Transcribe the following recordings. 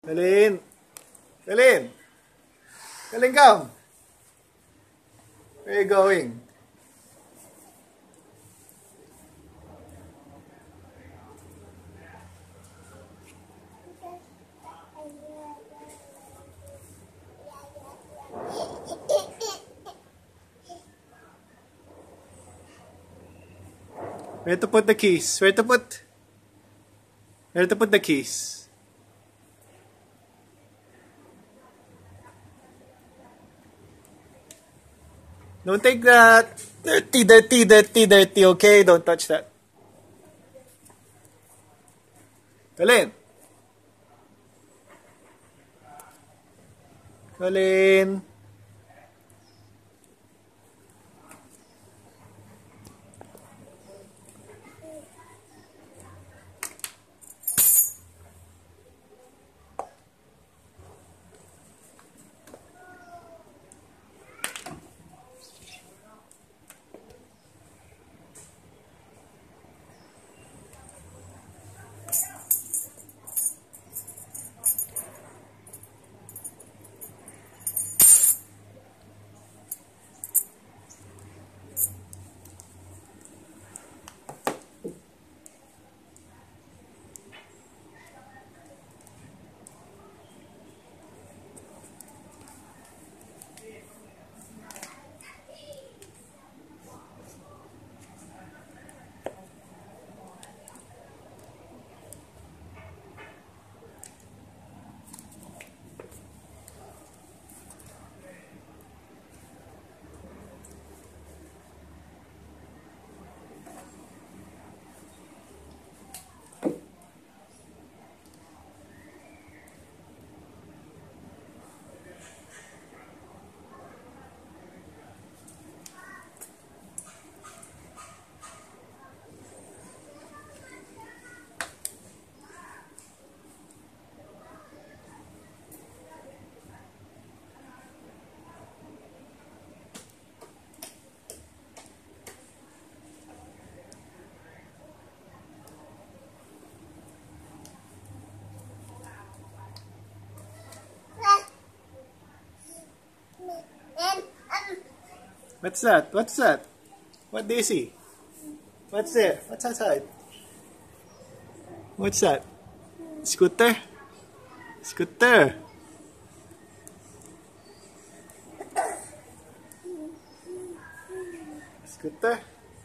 Coleen. Coleen. Coleen, come. Where are you going? Where to put the keys? Where to put the keys? Don't take that. Dirty, dirty, dirty, dirty. Okay, don't touch that. Coleen. Coleen. What's that? What's that? What do you see? What's there? What's outside? What's that? Scooter? Scooter? Scooter?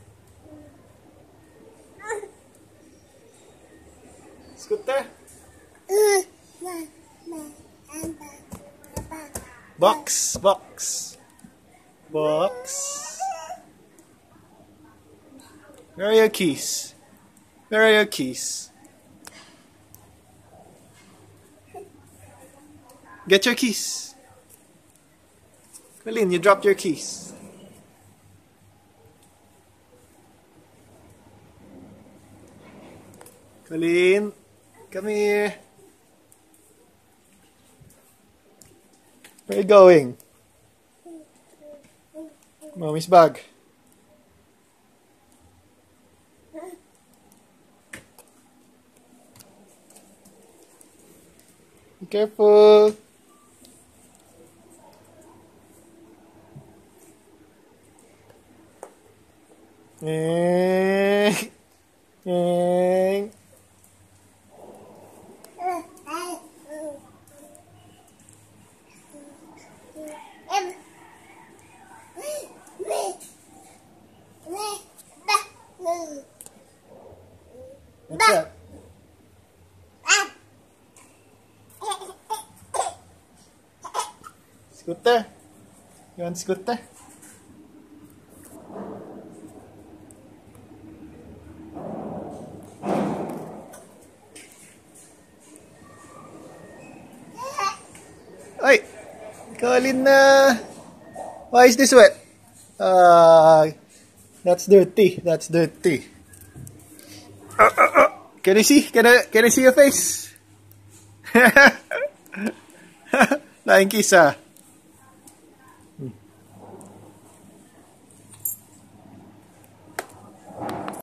Scooter? Box, box. Box. Where are your keys? Where are your keys? Get your keys. Coleen, you dropped your keys. Coleen, come here. Where are you going? Mommy's bag. Be careful. What's that? Scooter? You want scooter? Oi! Coleen na! Why is this wet? That's dirty. That's dirty. Can I see? Can I see your face? Flying kiss, ah.